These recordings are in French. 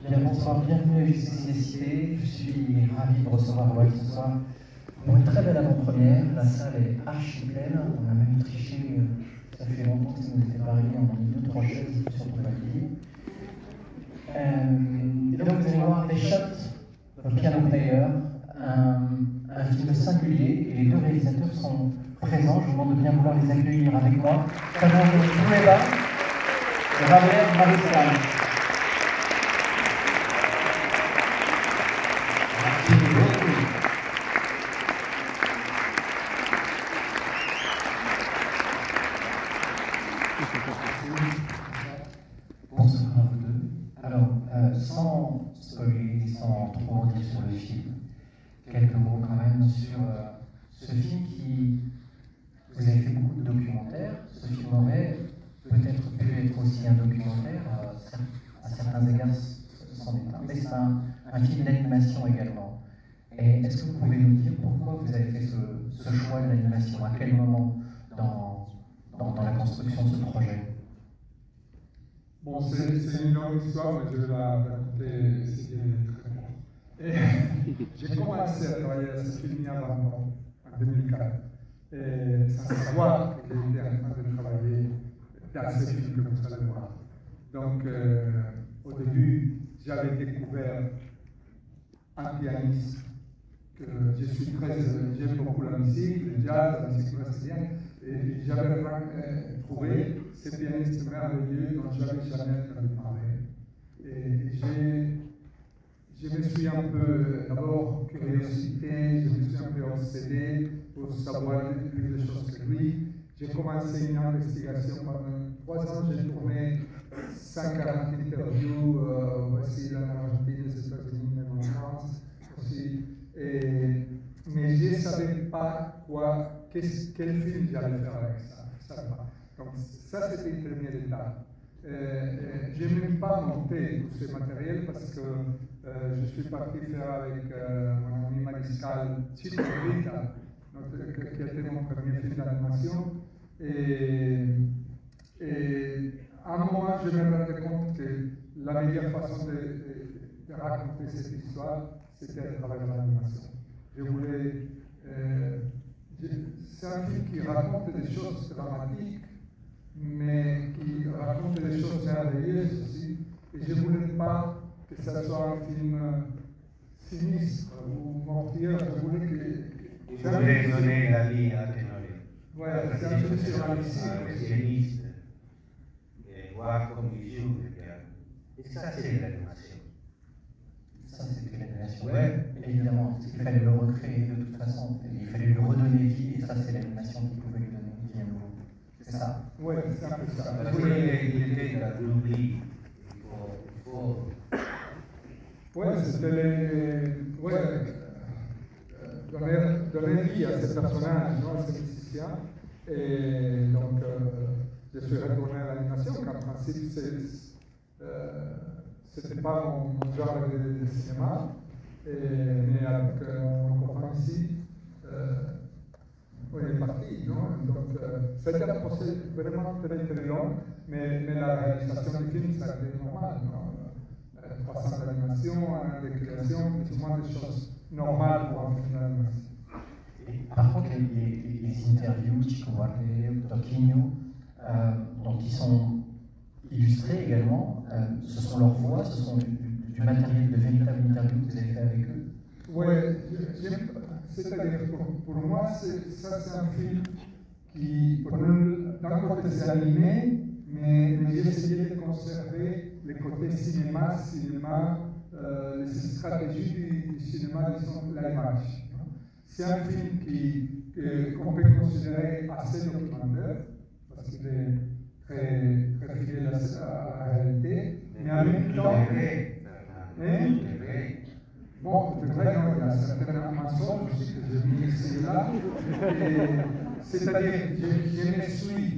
Bien, bonsoir, bienvenue à JCCST. Je suis ravi de recevoir Walt ce soir pour une très belle avant-première. La salle est archi pleine. On a même triché, ça fait longtemps que ça nous était pas arrivé, on a mis 2-3 chaises sur le papier. Et donc vous allez voir Les Shots, The Piano Player, un film singulier, et les deux réalisateurs sont présents. Je vous demande de bien vouloir les accueillir avec moi. Fernando Trueba et Javier Mariscal. Bonsoir à vous deux. Alors, sans spoiler, sans trop en dire sur le film, quelques mots quand même sur ce film qui... Vous avez fait beaucoup de documentaires. Ce film aurait peut-être pu être aussi un documentaire, à certains égards, c'en est un. Mais c'est un film d'animation également. Et est-ce que vous pouvez nous dire pourquoi vous avez fait ce choix de l'animation? À quel moment dans la construction de ce projet? Bon, c'est une longue histoire, mais je vais la raconter si elle est très courte. J'ai commencé à travailler à ce film il y a 20 ans, en 2004, et sans savoir que j'étais en train de travailler dans ce film que vous allez voir. Donc, au début, j'avais découvert un pianiste que j'aime beaucoup la musique, le jazz, la musique brésilienne, et j'avais trouvé ce pianiste merveilleux dont je n'avais jamais entendu parler. Et je me suis un peu, d'abord, curiosité, je me suis un peu obsédé pour savoir plus de choses que lui. J'ai commencé une investigation pendant 3 ans, j'ai tourné 140 interviews au Brésil, en Argentine, aux États-Unis, même en France aussi. Mais je ne savais pas quel film j'allais faire avec ça. Donc ça, c'était une première étape. Je n'ai même pas monté tout ce matériel parce que je suis parti faire avec mon ami Mariscal Chico Rica, qui a été mon premier film d'animation. Et à un moment, je me rendais compte que la meilleure façon de raconter cette histoire, c'était à travers l'animation. Je voulais... c'est un film qui raconte des choses dramatiques, mais qui raconte des choses merveilleuses aussi. Et je ne voulais pas que ça soit un film sinistre ou mortier. Je voulais que... Vous voulez donner la vie à Ténolé. Voilà, c'est un film sur la musique. Pianiste, et voir comme il joue le piano. Et ça, c'est l'animation. Ça, c'était l'animation. Oui, évidemment, parce qu'il fallait le recréer de toute façon. Il fallait lui redonner vie, et ça, c'est l'animation qui pouvait lui donner vie à nouveau. C'est ça? Oui, c'est un peu ça. Parce qu'il était dans l'oubli. Oui, c'était les... donner vie à ce personnage, non, à ce musicien. Et donc, je suis retourné à l'animation, qu'en principe, c'était pas mon genre de cinéma. Mais avec mon copain ici, on est parti, non? Donc, c'était un procès vraiment très long, mais la réalisation du film, ça a été normal, non? 300 d'animation, des créations, plus ou moins des choses normales pour un film d'animation. Par contre, les interviews, Chico Buarque, Toquinho, donc qui sont illustrées également, ce sont leurs voix, ce sont du matériel de véritable interview que vous avez fait avec eux. Oui, c'est-à-dire pour moi, c'est un film qui, d'un côté, c'est animé, mais j'ai essayé de conserver les côtés cinéma, les stratégies du cinéma, disons, l'image. C'est un film qu'on peut considérer assez documentaire, parce qu'il est très fidèle à la réalité, mais en même temps... Bon, c'est vrai, il y a certains mensonges aussi que j'ai mis ici et là. C'est-à-dire que je me suis...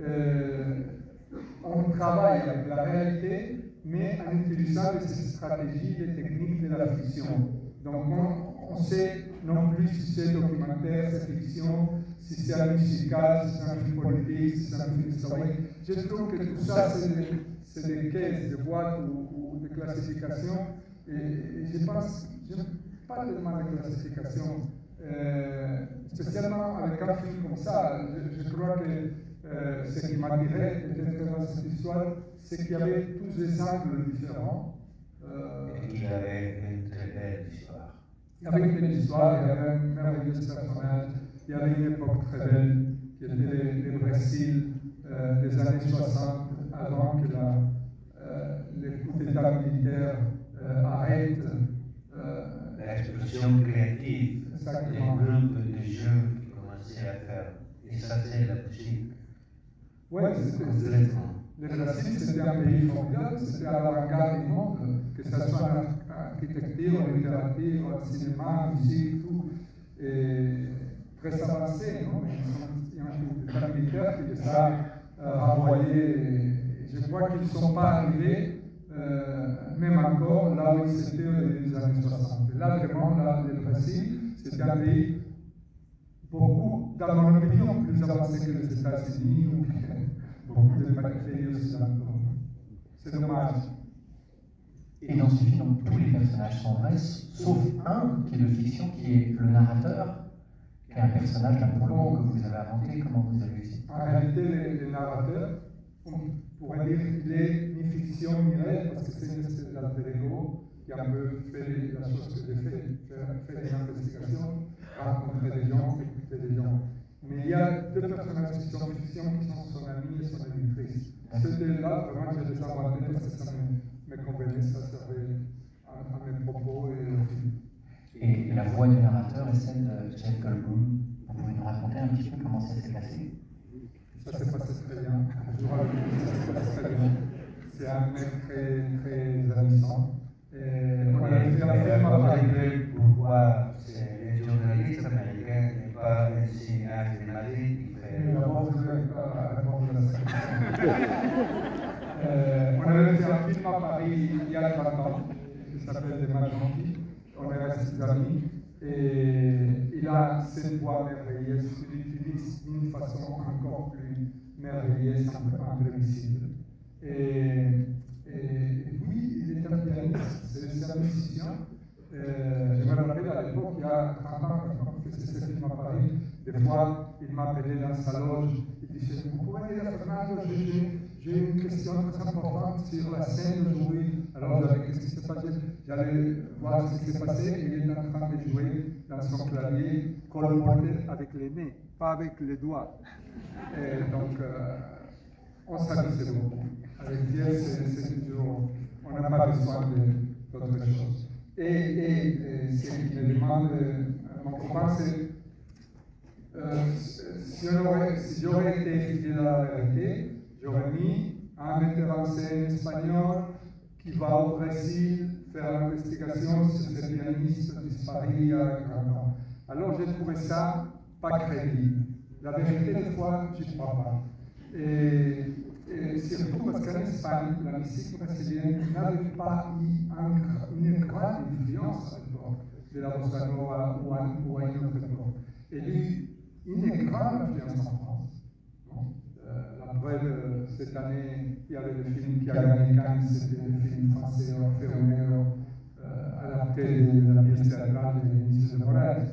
on travaille avec la réalité, mais en utilisant les stratégies, les techniques de la fiction. Donc on sait non plus si c'est documentaire, c'est fiction, si c'est un musical, si c'est un film politique, si c'est un film historique. Je trouve que tout ça, c'est des caisses, des boîtes ou des classifications. Et je pense, je n'aime pas tellement les classifications, spécialement avec un film comme ça. Je crois que ce qui m'attirait peut-être dans cette histoire, c'est qu'il y avait tous des angles différents. Et qu'il avait une très belle histoire. Il y avait une belle histoire, il y avait un merveilleux personnage, il y avait une époque très belle, qui était le Brésil des années 60, avant que les coups d'État militaires arrêtent. L'expression créative, Exactement. les groupes de jeux qui commençaient à faire. Et ça, c'est la musique. Oui, Complètement. le Brésil, c'était un pays formidable, c'était à l'avant-garde du monde, que ce soit en architecture, en littérature, en cinéma, en musique, tout. Et très avancé, non? Il y a un coup d'État militaire qui les a renvoyés. Je crois qu'ils ne sont pas arrivés, même encore, là où ils étaient au début des années 60. Et là, vraiment, là, le Brésil, c'était un pays beaucoup, dans mon opinion, plus avancé que les États-Unis ou que beaucoup de pays occidentaux. C'est dommage. Et dans ce film, donc, tous les personnages sont vrais, sauf un qui est de fiction, qui est le narrateur, qui est un personnage d'un prolong que vous avez inventé. Comment vous avez utilisé? En réalité, le narrateur, on pourrait dire qu'il est ni fiction ni réel, parce que c'est une espèce d'alter ego qui a un peu fait la chose que j'ai fait, fait des investigations, rencontrer des gens, écouter des gens. Mais il y a deux personnages qui sont fiction, qui sont son ami et son éditrice. Ces deux-là, vraiment, je les ai inventés parce que ça me convenait, ça servait à mes propos et au film. Et la voix du narrateur est celle de Jeff Goldblum. Vous pouvez nous raconter un petit peu comment ça s'est passé? Ça s'est passé très bien. Je vous raconte que ça s'est passé très bien. C'est un mec très amusant. On avait fait un film à Paris. Pourquoi les journalistes américains n'est pas un cinéaste de Madrid qui fait. D'abord, je ne vais pas répondre à ça. On avait fait un film à Paris il y a 30 ans, qui s'appelle Des Malgentils. On est restés amis. Et il a cette voix merveilleuse qu'il utilise d'une façon encore plus merveilleuse, imprévisible. Et oui, il est un pianiste, c'est un musicien. Je me rappelle à l'époque, il y a 30 ans, quand on faisait ce film à Paris, des fois, il m'appelait dans sa loge, il disait, vous pouvez dire à Fernando, j'ai une question très importante sur la scène d'aujourd'hui. Alors, qu'est-ce qui s'est passé? J'allais voir ce qui s'est passé, et il est en train de jouer dans son clavier Cole Porter avec les nez, pas avec les doigts. Et donc, on s'amusait beaucoup. Avec Dieu, c'est toujours, on n'a pas besoin d'autre chose. Et ce qui me demande mon copain, c'est si j'aurais été fidèle à la vérité, j'aurais mis un metteur en scène espagnol qui va au Brésil faire l'investigation sur ce pianiste disparu il y a 40 ans. Alors j'ai trouvé ça pas crédible. La vérité, des fois, je n'y crois pas. Et surtout parce qu'en Espagne, la musique brésilienne n'avait pas eu une grande influence à l'époque de la bossa nova ou à une autre époque. Et une grande influence en France. La preuve, cette année, il y avait le film qui a gagné Cannes, c'était le film français Orfeo adapté de la pièce théâtrale de Vinicius de Moraes.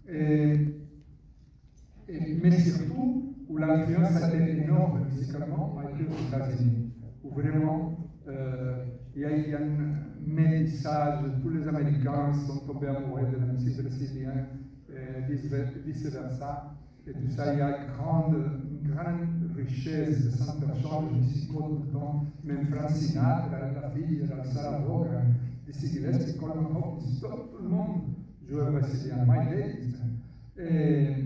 Mais surtout, où l'influence a été énorme musicalement, a été aux États-Unis, où vraiment il y a un métissage, tous les Américains sont tombés amoureux de la musique brésilienne, vice-versa, et tout ça, il y a une grande richesse de centres-changes musicaux tout le temps, même Frank Sinatra, la fille de la Sarah Vaughan, Dizzy Gillespie, Coleman Hawkins, tout le monde jouait brésilien, My Ladies.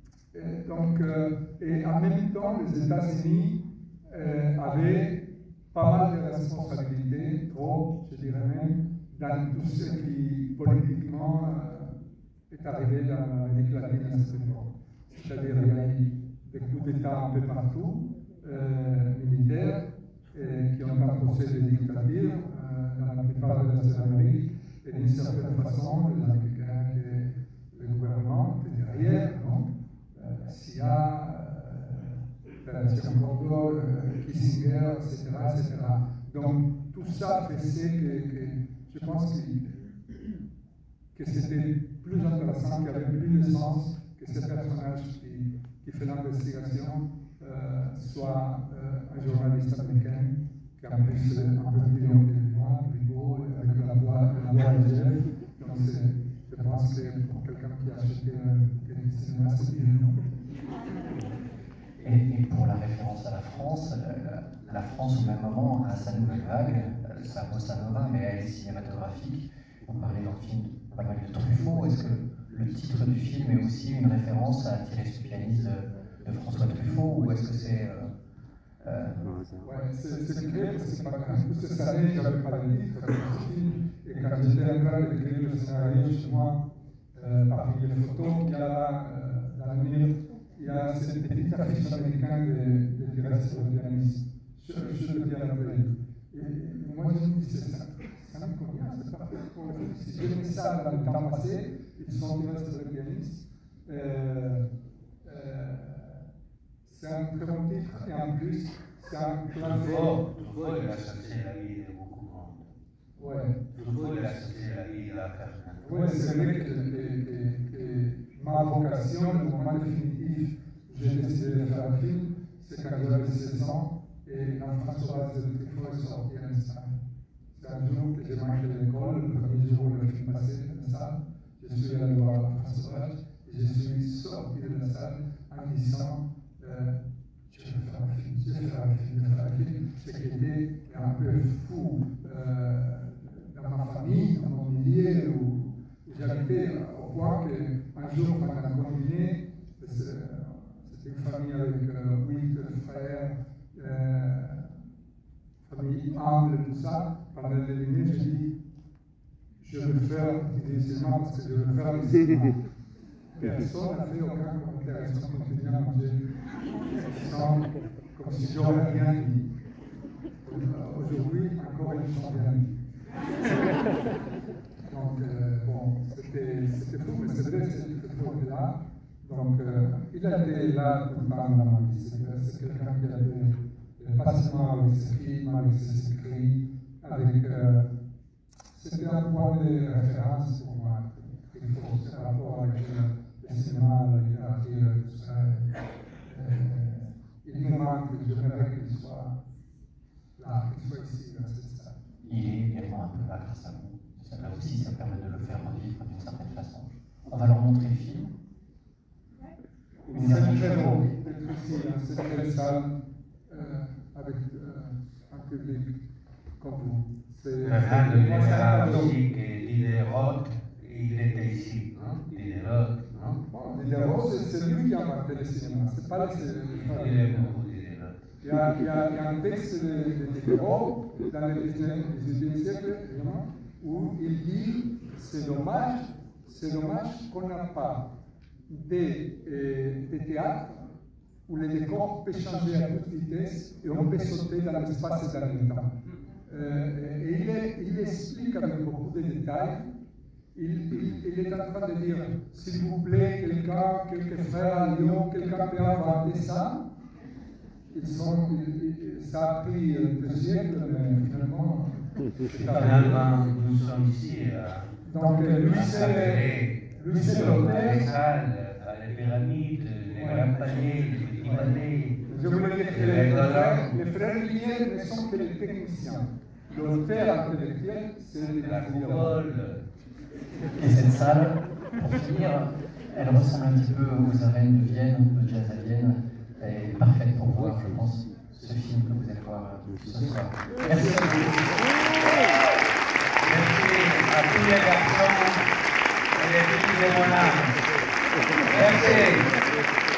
Et en même temps, les États-Unis avaient pas mal de responsabilités, trop, je dirais même, dans tout ce qui politiquement est arrivé dans l'Amérique latine à cette époque. C'est-à-dire qu'il y a eu des coups d'État un peu partout, militaires, qui ont imposé des dictatures dans la plupart de l'Amérique, et d'une certaine façon, les Américains, le gouvernement était derrière, non? CIA, Opération Condor, Kissinger, etc., etc. Donc tout ça faisait que je pense que c'était plus intéressant, qu'il y avait plus de sens que ce personnage qui fait l'investigation soit un journaliste américain qui en plus est un peu plus long que moi, plus beau, avec la voix légère. Donc je pense que pour quelqu'un qui a acheté le cinéma, c'est bien, non? Et pour la référence à la France, la France au même moment a sa nouvelle vague, sa bossa nova, mais elle est cinématographique. On parlait dans le film pas mal de Truffaut. Est-ce que le titre du film est aussi une référence à Thierry Soupianis de François Truffaut, ou est-ce que c'est... Ouais, c'est clair, parce que toutes ces années, je n'avais pas de titre de ce film, et quand j'étais en train d'écrire le scénario chez moi, parmi les photos qu'il y a là, dans le mur, il y a cette petite affiche américaine de Thierry Soupianis. Je le dis à la veille. Et moi, je me dis, ça me convient, c'est parfait pour le film. Si j'ai mis ça dans le temps passé, ils sont Thierry Soupianis. C'est un très bon titre, et en plus, c'est un plein de... Truffaut, il a cherché la vie de beaucoup de monde. Ouais. Truffaut, il a cherché la vie de la personne. Oui, c'est vrai que ma vocation, le moment définitif où j'ai décidé de faire un film, c'est quand j'avais 16 ans, et Françoise de Truffaut est sortie en Espagne. C'est un jour que j'ai manqué l'école, le premier jour où le film passait dans la salle, je suis allé voir Françoise, et je suis sorti de la salle en disant je vais faire un film, je vais faire un film, je vais faire un film. Ce qui était un peu fou dans ma famille, dans mon milieu, où j'habitais au point qu'un jour, quand on a combiné, c'était une famille avec 8 frères, famille humble, tout ça, pendant le dîner, j'ai dit je veux faire du cinéma parce que je veux faire du cinéma. Personne n'a fait aucun commentaire, ils sont continués à manger comme si j'aurais rien dit. Aujourd'hui, encore ils sont rien dit. Donc, bon, c'était fou, mais c'est vrai, c'était fou de là. Donc, il a été là tout le temps dans ma vie. C'est quelqu'un qui avait passionné avec ses films, avec ses écrits, avec. C'était un point de référence pour moi. Il faut ce rapport avec le cinéma, la littérature, tout ça. Il me manque, j'aimerais qu'il soit là, qu'il soit ici, dans cette salle. Il est également un peu là grâce à vous. Là aussi, ça permet de le faire revivre d'une certaine façon. On va leur montrer le film. C'est très beau d'être ici, dans cette belle salle, avec un public comme vous. Fernando dira aussi que Diderot, il était ici, non? Diderot, non? Bon, Diderot, c'est lui qui a inventé le cinéma, c'est pas le cinéma. Il est beaucoup Diderot. Il y a un texte de Diderot dans le 18e siècle, où il dit c'est dommage qu'on n'a pas des théâtres où les décors peuvent changer à toute vitesse et on peut sauter dans l'espace et dans le temps. Et il explique avec beaucoup de détails. Il est en train de dire, s'il vous plaît, quelques frères à Lyon, quelqu'un peut inventer ça. Ça a pris 2 siècles, mais finalement. Finalement, nous sommes ici donc, lui, c'est l'auteur. Les pyramides, les grands paniers, les petits paniers. Je voulais dire que les frères Lumière ne sont que les techniciens. L'auteur intellectuel, c'est la coupole. Et cette salle, pour finir, elle ressemble un petit peu aux arènes de Vienne, de jazz à Vienne. Elle est parfaite pour voir, je pense, ce film que vous allez voir ce soir. Merci. Merci à tous les garçons et les filles de mon âme. Merci.